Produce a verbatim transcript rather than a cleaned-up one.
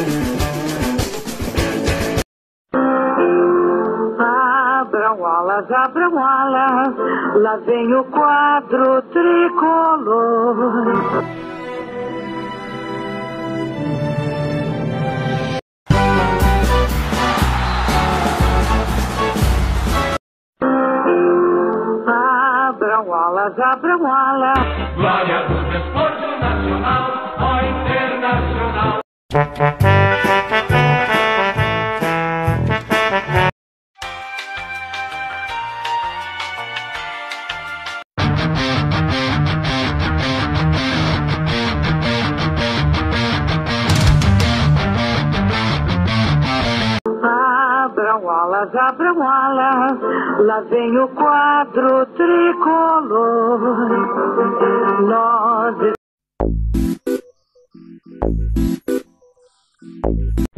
Abram alas, abram alas, lá vem o quadro tricolor. Abram alas, abram alas. Glória do desporto nacional, ó internacional. Abram alas, abram alas, lá vem o quadro tricolor. Nós